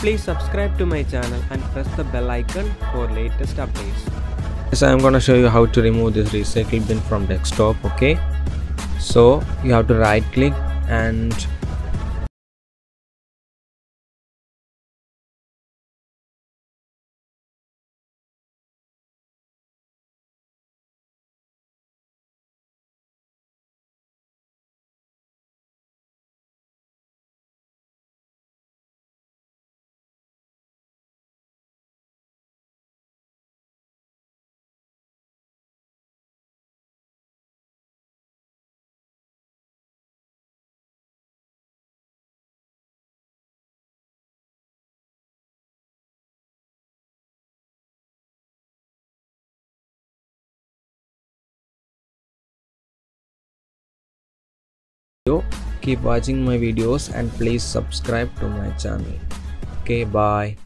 Please subscribe to my channel and press the bell icon for latest updates. Yes, I am gonna show you how to remove this recycle bin from desktop. Okay, so you have to right click and keep watching my videos and please subscribe to my channel. Okay, bye.